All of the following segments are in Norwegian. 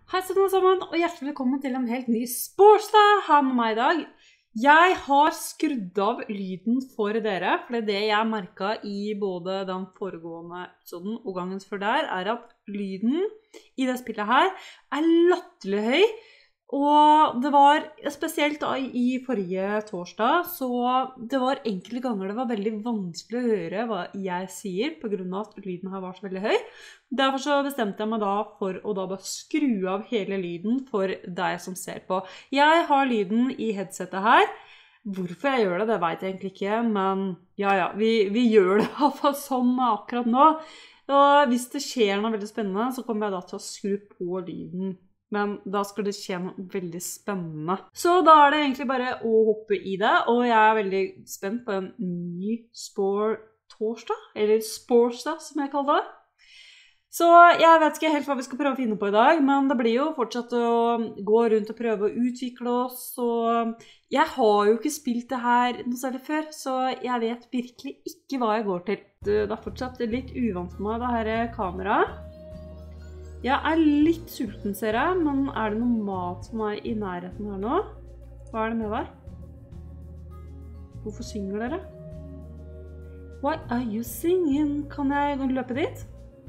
Hei alle sammen, og hjertelig velkommen til en helt ny Sportsdag her med meg i dag. Jeg har skrudd av lyden for dere, for det jeg merket i både den foregående episoden og gangens før der, er at lyden i det spillet her er latterlig høy. Og det var spesielt da i forrige torsdag, så det var enkelte ganger det var veldig vanskelig å høre hva jeg sier, på grunn av at lyden her var så veldig høy. Derfor så bestemte jeg meg da for å da bare skru av hele lyden for deg som ser på. Jeg har lyden i headsetet her. Hvorfor jeg gjør det, det vet jeg egentlig ikke, men ja, vi gjør det i hvert fall sånn akkurat nå. Og hvis det skjer noe veldig spennende, så kommer jeg da til å skru på lyden. Men da skal det skje noe veldig spennende. Så da er det egentlig bare å hoppe i det, og jeg er veldig spent på en ny torsdag, eller Sportsdag som jeg kaller det. Så jeg vet ikke helt hva vi skal prøve å finne på i dag, men det blir jo fortsatt å gå rundt og prøve å utvikle oss, og jeg har jo ikke spilt det her noe særlig før, så jeg vet virkelig ikke hva jeg går til. Det er fortsatt litt uvant for meg, det her kameraet. Jeg er litt sulten, ser jeg, men er det noe mat for meg i nærheten her nå? Hva er det med deg? Hvorfor synger dere? Why are you singing? Kan jeg løpe dit?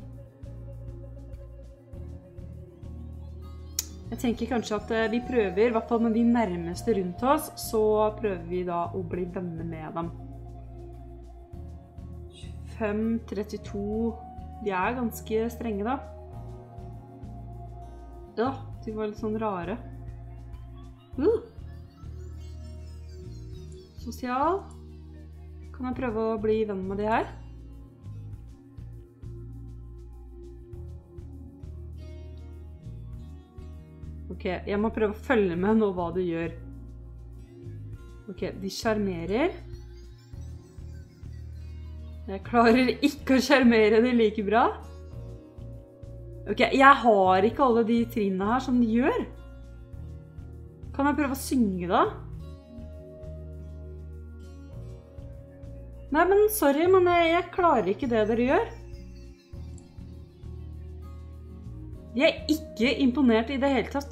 Jeg tenker kanskje at vi prøver, i hvert fall med de nærmeste rundt oss, så prøver vi da å bli venner med dem. 25-32, de er ganske strenge da. Ja, de var litt sånn rare. Sosial. Kan jeg prøve å bli venn med de her? Ok, jeg må prøve å følge med nå hva du gjør. Ok, de skjermerer. Jeg klarer ikke å skjermere det like bra. Ok, jeg har ikke alle de trinnene her som de gjør. Kan jeg prøve å synge da? Nei, men sorry, men jeg klarer ikke det dere gjør. Jeg er ikke imponert i det hele tatt.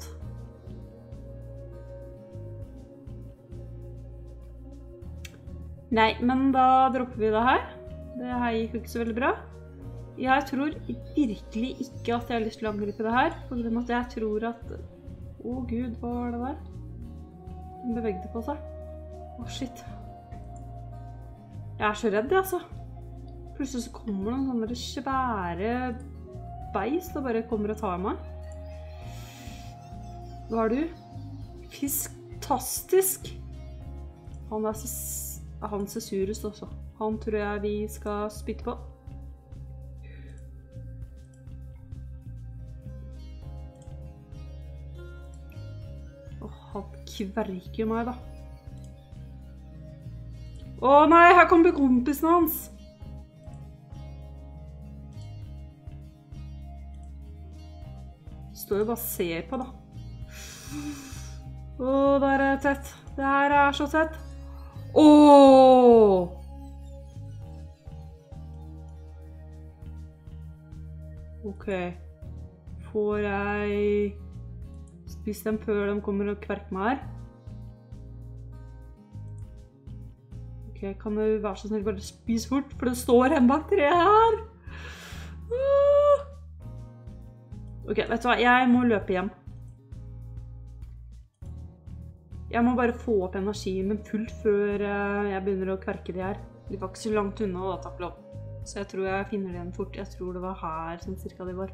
Nei, men da dropper vi det her. Det her gikk jo ikke så veldig bra. Jeg tror virkelig ikke at jeg har lyst til å angripe det her, på grunn av at jeg tror at... Å Gud, hva var det der? Den bevegde på seg. Å shit. Jeg er så redd, altså. Plutselig så kommer noen sånne svære beist og bare kommer og tar meg. Hva er du? Fisktastisk! Han ser surest også. Han tror jeg vi skal spytte på. Han kverker meg da. Å nei, her kommer kompisen hans. Står jo bare og ser på da. Å, der er tett. Det her er så tett. Åh! Ok. Får jeg... Spis dem før de kommer og kverker meg her. Ok, kan du være så snill bare spise fort, for det står en bak treet her. Ok, vet du hva? Jeg må løpe hjem. Jeg må bare få opp energien min fullt før jeg begynner å kverke de her. De var ikke så langt unna da, takk lov. Så jeg tror jeg finner det igjen fort. Jeg tror det var her som cirka de var.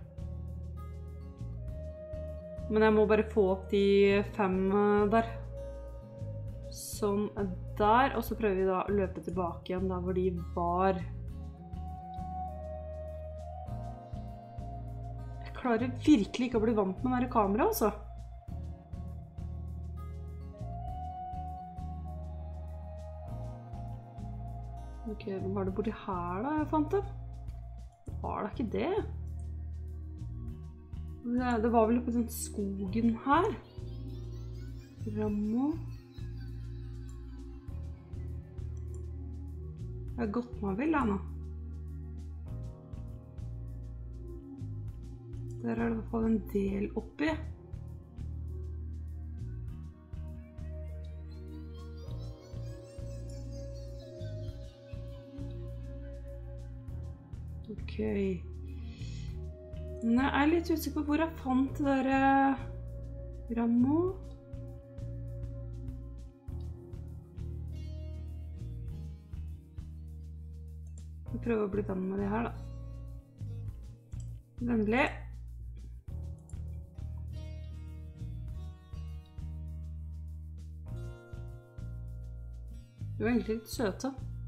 Men jeg må bare få opp de 5 der. Sånn der, og så prøver vi da å løpe tilbake igjen der hvor de var. Jeg klarer virkelig ikke å bli vant med denne kameraet, altså. Ok, hva var det borti her da jeg fant det? Var det ikke det? Det var vel på den skogen her. Rammo. Jeg har gått meg vel her nå. Der er det i hvert fall en del oppi. Ok. Men jeg er litt usikker på hvor jeg fant det der rammo. Jeg prøver å bli venn med det her da. Vennlig. Du er egentlig litt søte.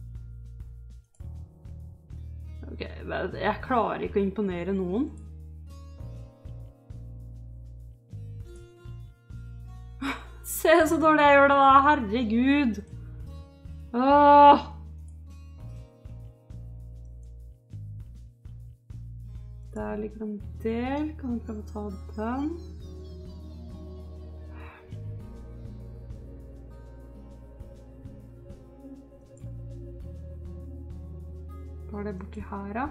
Ok, jeg klarer ikke å imponere noen. Se så dårlig jeg gjør det da, herregud. Åh. Der ligger en del, kan vi prøve å ta den. Hva er det borti her da?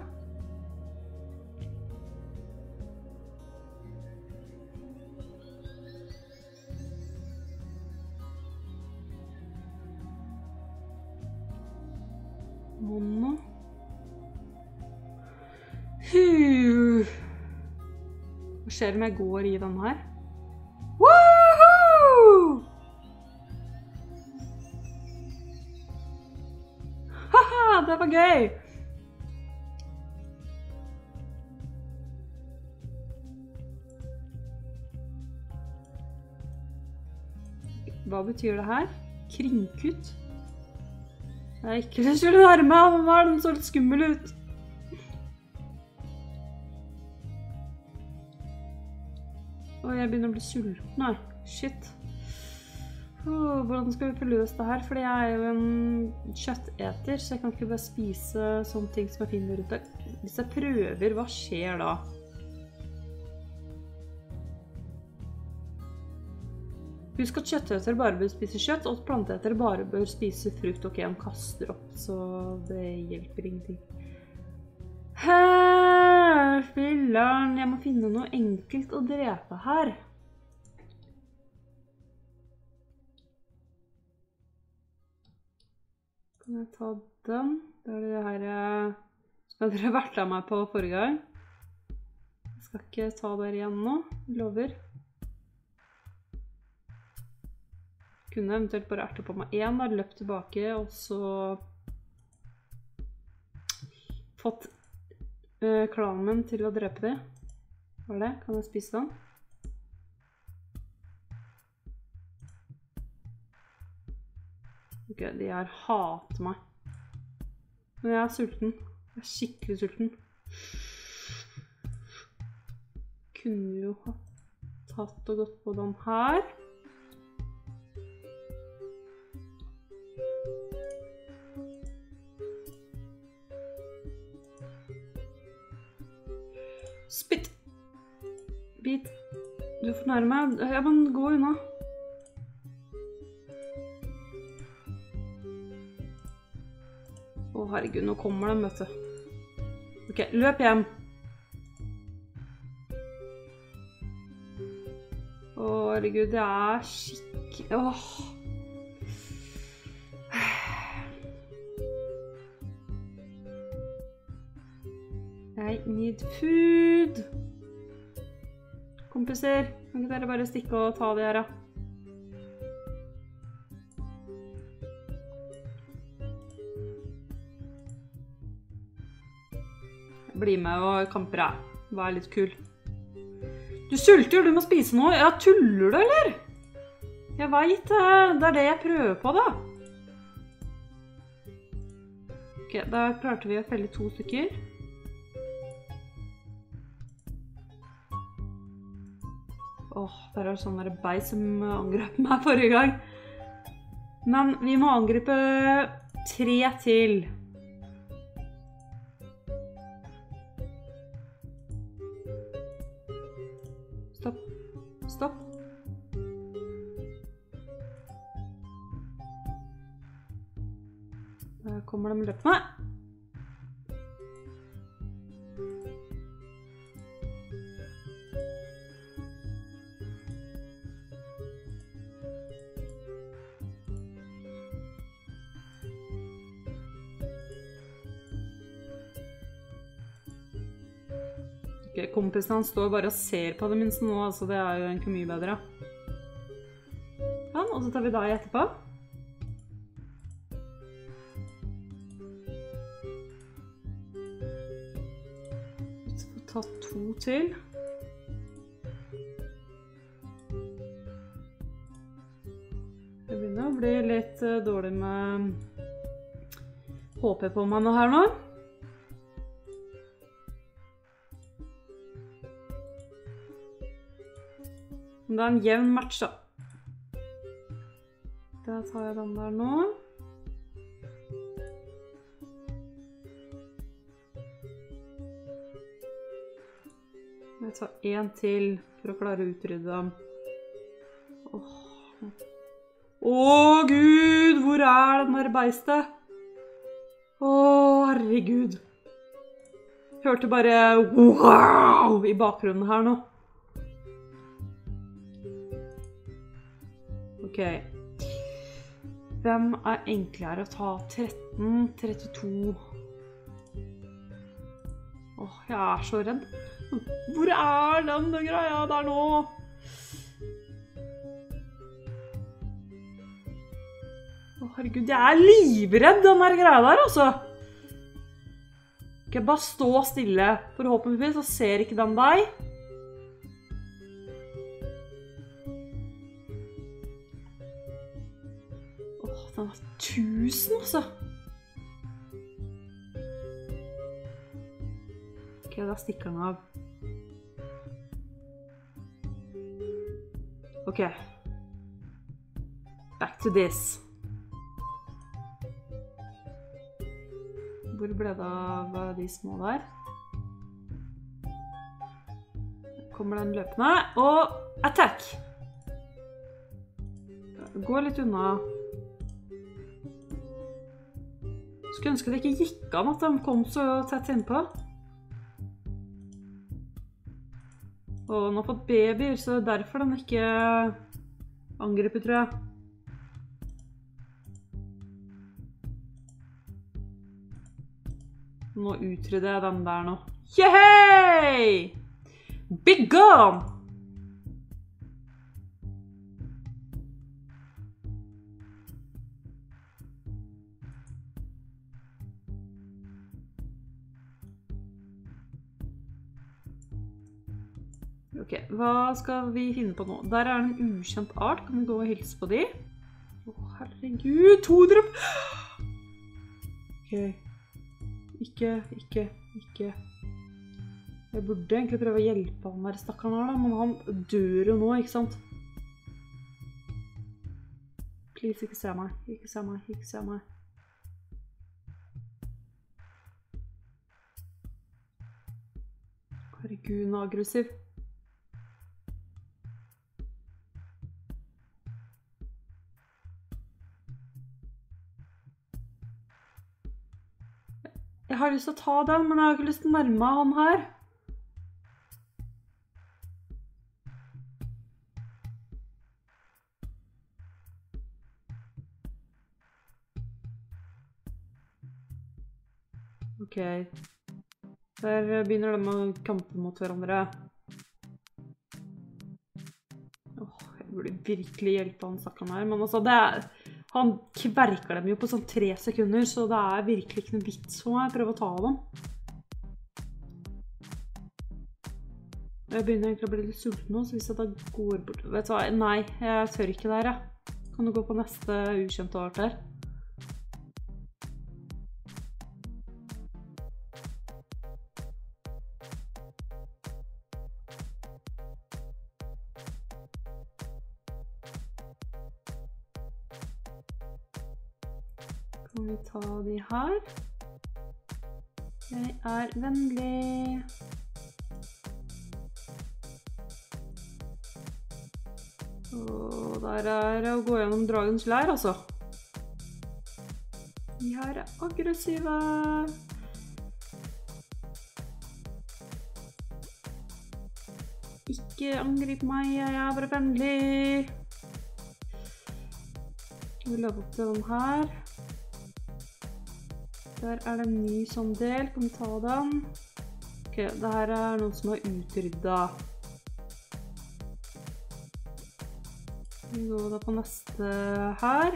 Mono. Hva skjer om jeg går i den her? Woohoo! Haha, det var gøy! Hva betyr det her? Kringkutt? Det er ikke det skulle nærme, men hva er den så litt skummel ut? Åh, jeg begynner å bli sulten, nei. Shit. Hvordan skal vi få løst det her? Fordi jeg er jo en kjøtteter, så jeg kan ikke bare spise sånne ting som jeg finner ute. Hvis jeg prøver, hva skjer da? Husk at kjøtteter bare bør spise kjøtt, og at planteeter bare bør spise frukt og ikke en kaster opp, så det hjelper ingenting. Filleren, jeg må finne noe enkelt å drepe her. Kan jeg ta den? Det er det her som dere vertet meg på forrige gang. Jeg skal ikke ta der igjen nå, lover. Kunne eventuelt bare erte på meg en, da løpt tilbake, og så fått klanen min til å drepe det. Hva er det? Kan jeg spise den? Ok, de her hater meg. Men jeg er sulten. Jeg er skikkelig sulten. Kunne jo ha tatt og gått på den her. Spytt! Bit! Du er for nærme. Ja, men gå unna. Å, herregud, nå kommer de, vet du. Ok, løp hjem. Å, herregud, det er skikkelig... Åh. I need food. Kompiser, kan ikke dere bare stikke og ta det her, da? Bli med og kamper deg. Vær litt kul. Du sulter, du må spise noe. Ja, tuller du, eller? Jeg vet, det er det jeg prøver på, da. Ok, da klarte vi å felle 2 stykker. Åh, der er det sånn der bei som angrep meg forrige gang. Men vi må angripe 3 til. Stopp. Stopp. Der kommer de løpende. Ok, kompisen han står bare og ser på det minste nå, altså det jo egentlig mye bedre. Ja, og så tar vi deg etterpå. Så får vi ta 2 til. Det begynner å bli litt dårlig med HP på meg nå her nå. Det en jevn match da. Da tar jeg den der nå. Jeg tar 1 til for å klare å utrydde dem. Åh, Gud, hvor den der beistet? Åh, herregud. Hørte bare wow i bakgrunnen her nå. Ok. Hvem enklere å ta? 13, 32. Åh, jeg så redd. Hvor den greia der nå? Herregud, jeg livredd den der greia der, altså. Ok, bare stå stille. Forhåpentligvis så ser ikke den deg. Den 1000, altså. Ok, da stikker den av. Ok. Back to this. Hvor ble det av de små der? Kommer den løpende, og attack! Gå litt unna. Skulle ønske det ikke gikk an at de kom så tett innpå. Og den har fått babyer, så det derfor den ikke angriper, tror jeg. Nå utrydder jeg den der nå. Yehey! Big gum! Ok, hva skal vi finne på nå? Der en ukjent art. Kan vi gå og hilse på de? Åh, herregud, 200! Ok. Ikke. Jeg burde egentlig prøve å hjelpe han der stakkaren her da, men han dør jo nå, ikke sant? Please, ikke se meg. Herregud, han aggressiv. Jeg har lyst til å ta den, men jeg har ikke lyst til å nærme meg han her. Ok. Der begynner de å kampe mot hverandre. Jeg burde virkelig hjelpe han stakkaren her, men altså han kverker dem jo på sånn 3 sekunder, så det virkelig ikke noe vits for meg å prøve å ta dem. Jeg begynner egentlig å bli litt sulten nå, så hvis jeg da går bort... Vet du hva? Nei, jeg tør ikke der, jeg. Kan du gå på neste ukjente art her? Kan vi ta de her? Jeg vennlig. Og der å gå gjennom dragens leir, altså. De her aggressive. Ikke angrip meg, jeg bare vennlig. Vi løper opp til den her. Der det en ny sånn del, kan vi ta den. Ok, det her noen som har utryddet. Vi går da på neste her.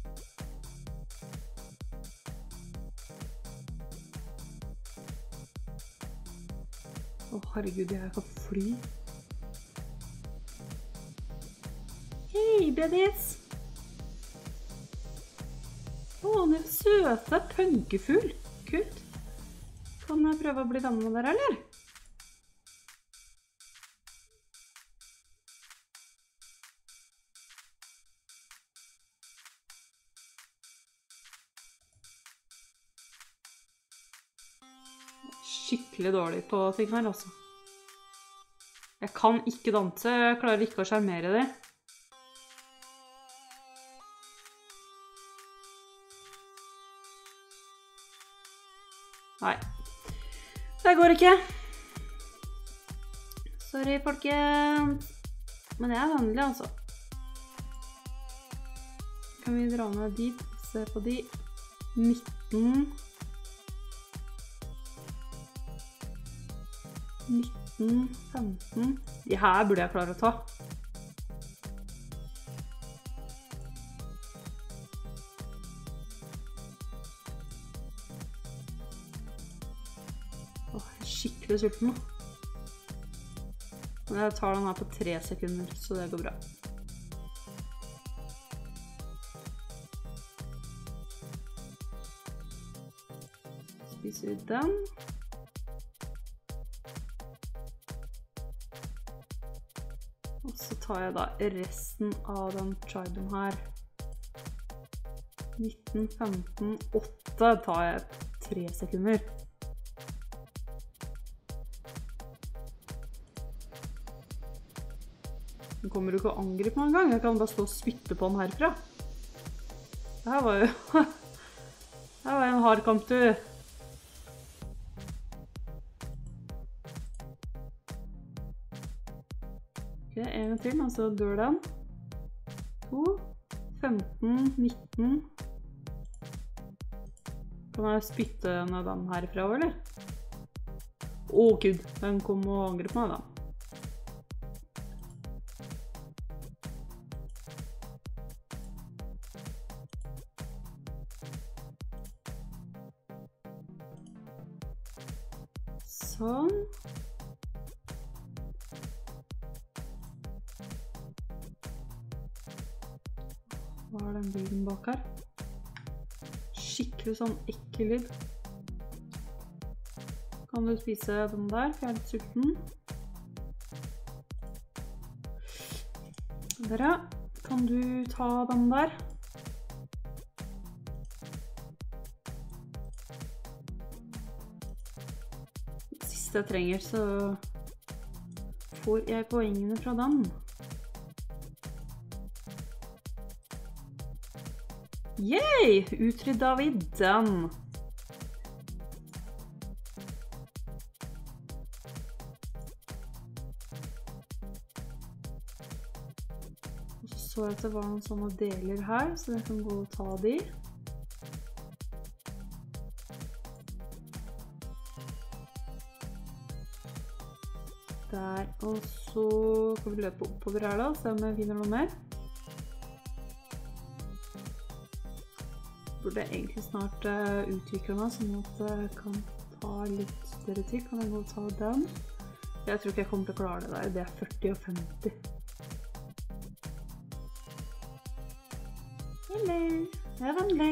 Herregud, jeg kan fly. Hei, bedis! Den er søte, punkefugl. Kult. Kan jeg prøve å bli venn med dere, eller? Skikkelig dårlig på ting her, altså. Jeg kan ikke danse, jeg klarer ikke å sjarmere det. Nei, det går ikke. Sorry, folkens. Men jeg vennlig, altså. Kan vi dra ned dit, se på de. 19, 15. De her burde jeg klare å ta. Jeg er skikkelig sulten nå. Men jeg tar den her på 3 sekunder, så det går bra. Spiser vi den. Og så tar jeg da resten av den triben her. 19, 15, 8 tar jeg 3 sekunder. Den kommer jo ikke å angripe meg en gang. Jeg kan bare stå og spytte på den herfra. Det her var jo... Det her var en hard kamp, du. Ok, en gang til, men så dør den. 2, 15, 19. Kan jeg spytte ned den herfra, eller? Gud, den kom og angripe meg da. Sånn. Hva er den lyden bak her? Skikkelig sånn ekkel lyd. Kan du spise den der, for jeg er litt sulten. Dere, kan du ta den der? Jeg trenger, så får jeg poengene fra den. Yay! Utrydda vi den. Og så jeg at det var noen sånne deler her, så jeg kan gå og ta de. Der, og så kan vi løpe oppover her da, se om jeg finner noe mer. Burde jeg egentlig snart utvikle meg, sånn at jeg kan ta litt større tid. Kan jeg gå og ta den? Jeg tror ikke jeg kommer til å klare det der, det er 40 og 50. Hello, jeg er vennlig.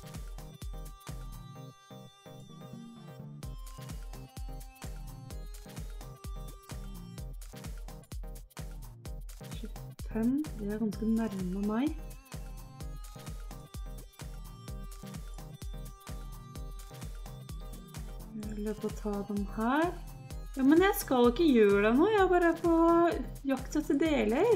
Det er ganske nærme meg. Jeg løper å ta den her. Ja, men jeg skal ikke gjøre det nå. Jeg er bare på jakt etter deler.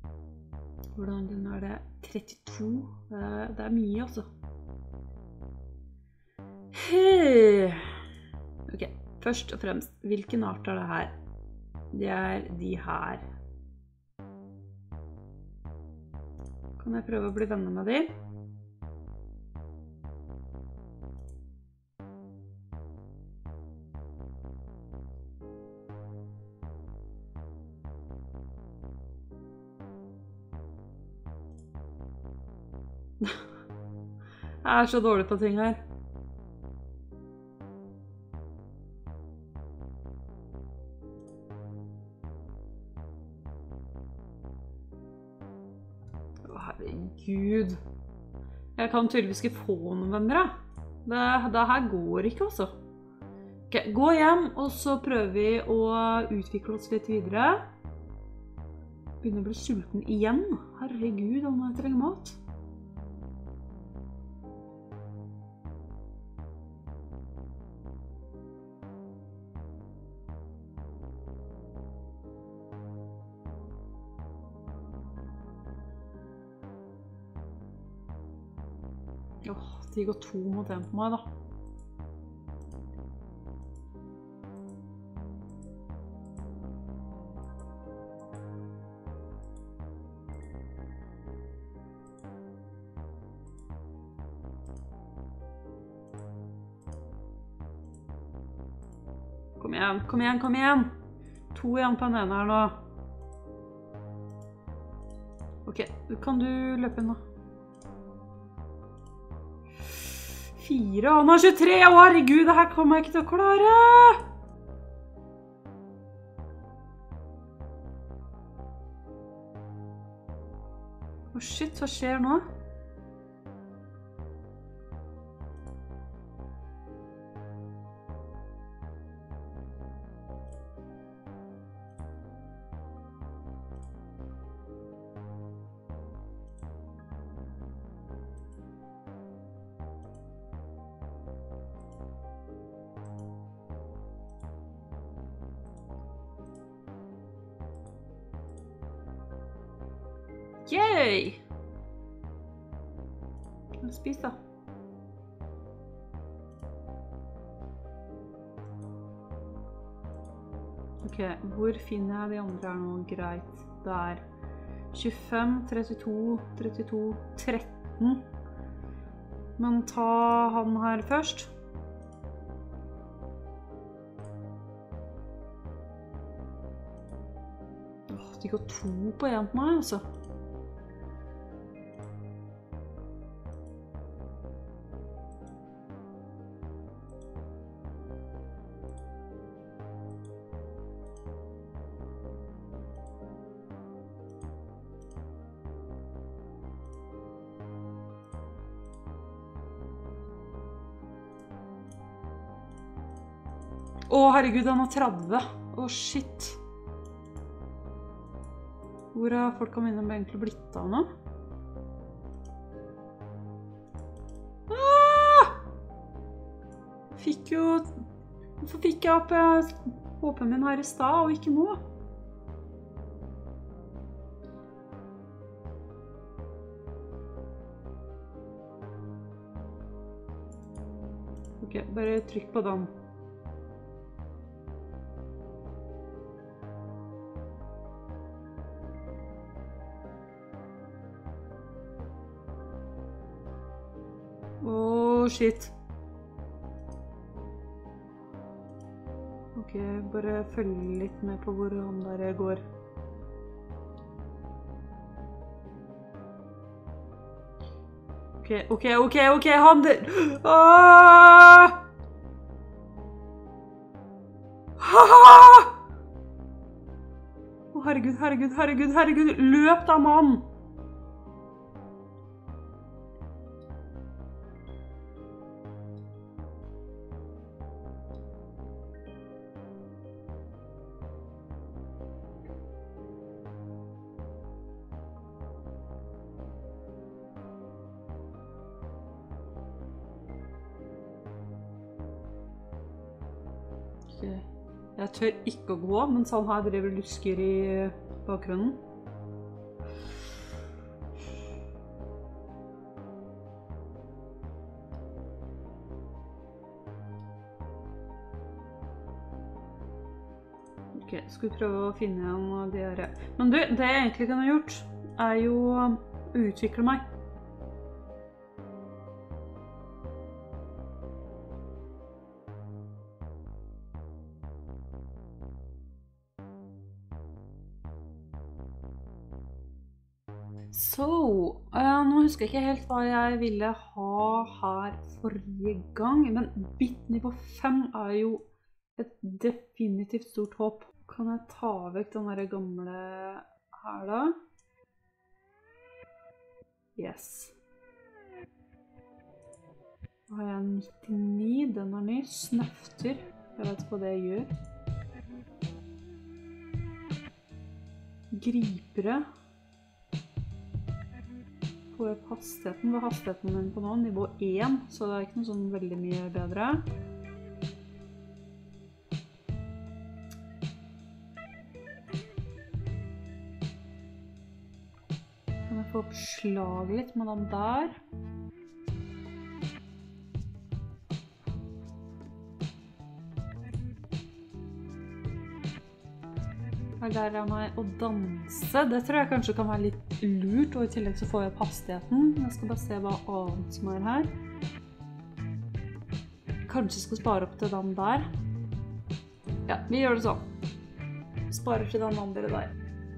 Hvordan er det? 32. Det er mye, altså. Ok, først og fremst, hvilken art er det her? Det er de her. Kan jeg prøve å bli venner med de? Jeg er så dårlig på ting her. Herregud. Jeg kan tydeligvis ikke få noen venner, da. Det her går ikke, altså. Ok, gå hjem, og så prøver vi å utvikle oss litt videre. Begynner å bli sulten igjen. Herregud, om jeg trenger mat. De går 2 mot 1 på meg, da. Kom igjen, kom igjen, kom igjen! 2 igjen på den ene her nå. Ok, kan du løpe inn nå? 4, han har 23, herregud, det her kommer jeg ikke til å klare! Åh, shit, hva skjer nå? Yay! Spis da. Ok, hvor finner jeg de andre her nå? Greit, der. 25, 32, 32, 13. Men ta han her først. Åh, de går 2 på 1 på meg, altså. Åh, herregud, han har 30. Åh, shit. Hvor har folk av mine egentlig blitt av nå? Fikk jo... Hvorfor fikk jeg opp håpen min her i sted, og ikke nå? Ok, bare trykk på den. Åh, shit. Ok, bare følge litt med på hvor han der går. Ok, han der... Åh, herregud, løp da, mann! Jeg tør ikke å gå, mens han her driver lusker i bakgrunnen. Ok, skal vi prøve å finne igjen de her. Men du, det jeg egentlig kunne gjort, er jo å utvikle meg. Så, nå husker jeg ikke helt hva jeg ville ha her forrige gang, men bitnivå 5 er jo et definitivt stort håp. Kan jeg ta vekk den der gamle her da? Yes. Da har jeg 99, den er ny. Snøfter, jeg vet hva det gjør. Gripere. Får jeg opp hastigheten? Hva er hastigheten min på nå? Nivå 1, så det er ikke noe sånn veldig mye bedre. Kan jeg få opp slaget litt med den der? Her lærer jeg meg å danse. Det tror jeg kanskje kan være litt lurt, og i tillegg så får jeg opp hastigheten. Jeg skal bare se hva annet som er her. Kanskje jeg skal spare opp til den der. Ja, vi gjør det sånn. Sparer til den andre der.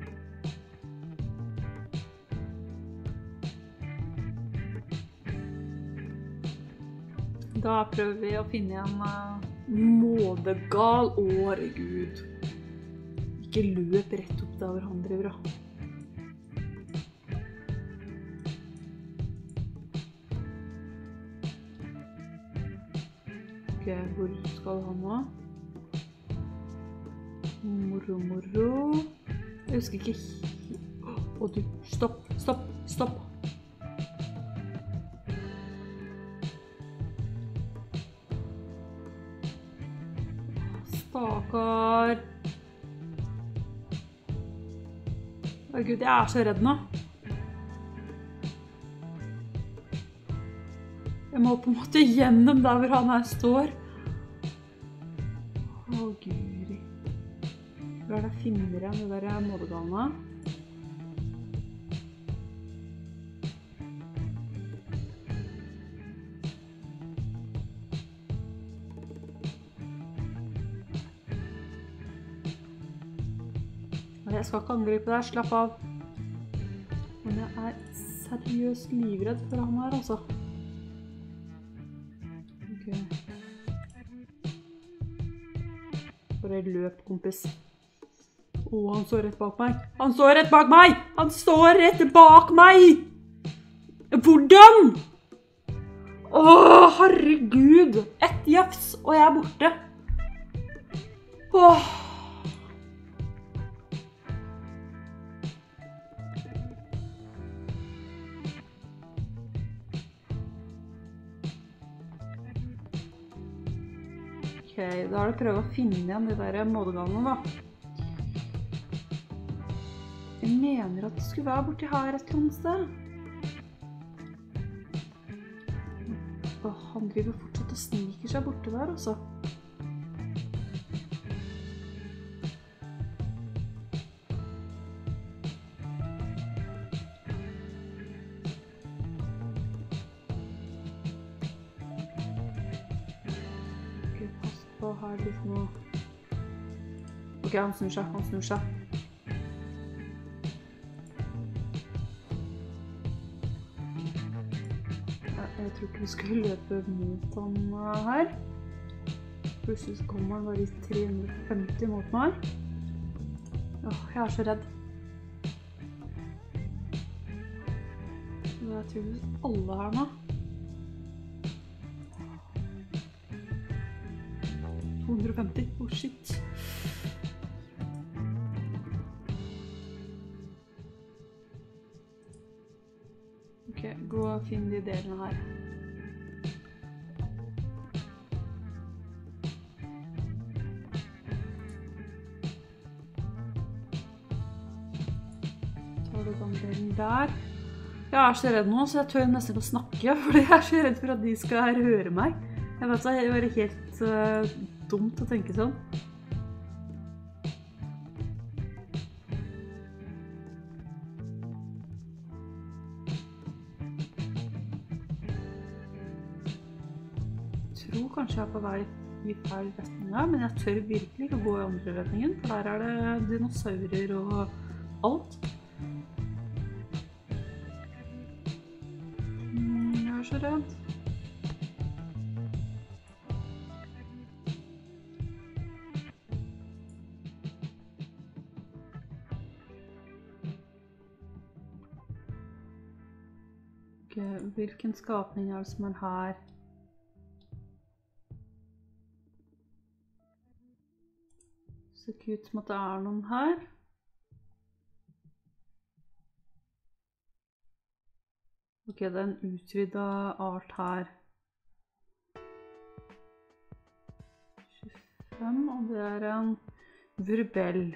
Da prøver vi å finne en mådegal. Herregud. Ikke løp rett opp der hvor han driver da. Ok, hvor skal han nå? Moro, moro. Jeg husker ikke. Å du, stopp, stopp, stopp. Stakkar. Herregud, jeg er så redd nå. Jeg må på en måte gjennom der hvor han her står. Å, guri. Hvor er det jeg finner igjen det der mådegalene? Jeg skal ikke angripe deg, slapp av. Men jeg er seriøst livredd for han her, altså. Ok. Bare løp, kompis. Åh, han står rett bak meg. Han står rett bak meg! Han står rett bak meg! Hvordan? Åh, herregud! Ett jafs, og jeg er borte. Åh. Ok, da er det å prøve å finne igjen de der mådegalene da. Jeg mener at det skulle være borti her et eller annet sted. Han driver fortsatt og sniker seg borte der, altså. Her litt nå. Ok, han snur seg, han snur seg. Jeg tror ikke vi skulle løpe mot han her. Plutselig så kommer han bare i 350 mot meg. Åh, jeg er så redd. Det er tydeligvis alle her nå. 250, oh shit. Ok, gå og finn de delene her. Tar du den delen der. Jeg er så redd nå, så jeg tør nesten å snakke, fordi jeg er så redd for at de skal høre meg. Jeg vet så, det var helt dumt å tenke sånn. kanskje jeg er på vei i feil retning her, men jeg tør virkelig ikke gå i andre retningen, for der er det dinosaurer og alt. Jeg er så redd. Hvilken skapning er det som er her? Ser ikke ut som at det er noen her. Ok, det er en utvidet art her. 25, og det er en vurbell.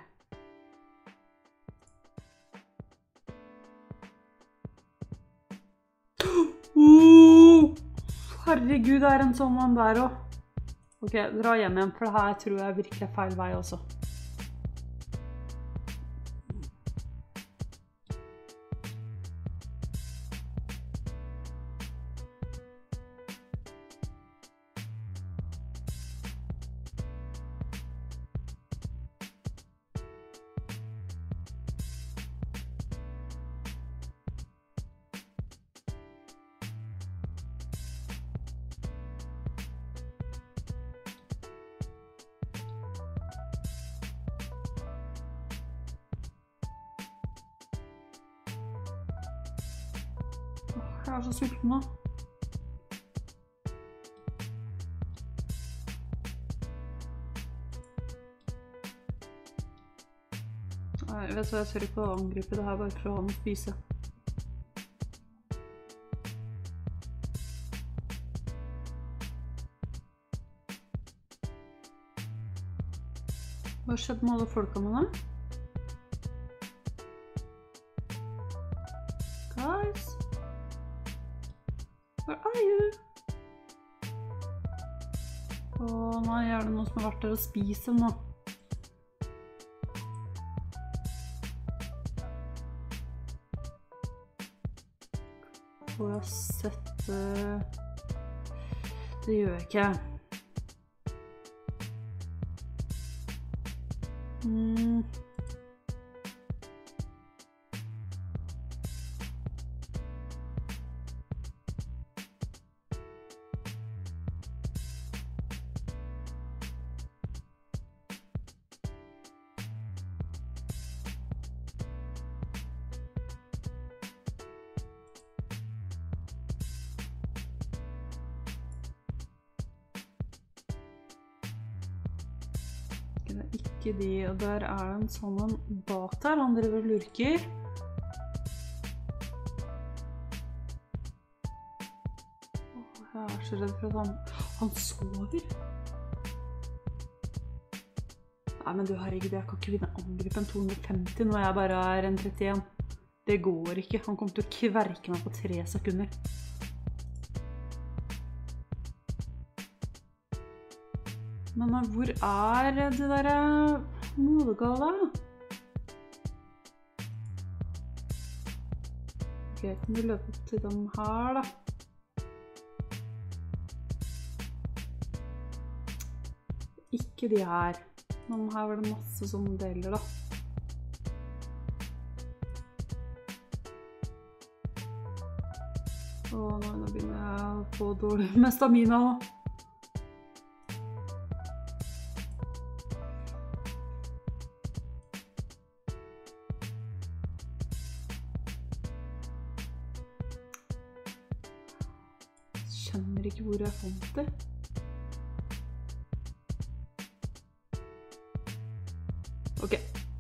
Herregud, det er en sånn mann der også. Ok, dra hjem igjen, for det her tror jeg virkelig er feil vei også. Jeg er så sulten nå. Nei, vet du hva, jeg ser ikke å angripe det her bare for å ha noe å spise. Hva skjedde med alle folka med det? Guys? Where are you? Åh nei, er det noen som har vært der og spiser nå? Får jeg sett det gjør jeg ikke. Det er ikke de, og der er det en sånn en bak der, han driver og lurker. Jeg er så redd for at han sover. Nei, men du herregud, jeg kan ikke vinne angripe en 250 når jeg bare er en 31. Det går ikke, han kommer til å kverke meg på 3 sekunder. Men hvor er det der modegala? Ok, kan du løpe opp til den her da? Ikke de her. Men her var det masse sånne deler da. Åh nei, nå begynner jeg å få dårlig med stamina også. Skjønner ikke hvor jeg fant det. Ok.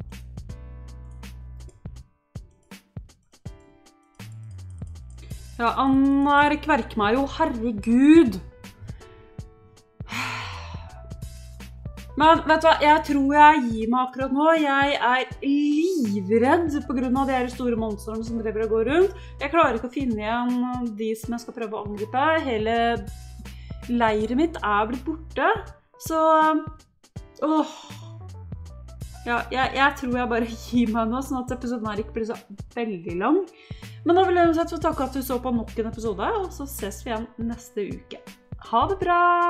Ja, han kverker meg jo, herregud. Men vet du hva, jeg tror jeg gir meg akkurat nå. Jeg er livredd på grunn av de her store monstrene som driver og går rundt. Jeg klarer ikke å finne igjen de som jeg skal prøve å angripe. Hele leiret mitt er blitt borte. Så, ja, jeg tror jeg bare gir meg nå, sånn at episoden her ikke blir så veldig lang. Men da vil jeg uansett få takke at du så på nok en episode, og så ses vi igjen neste uke. Ha det bra!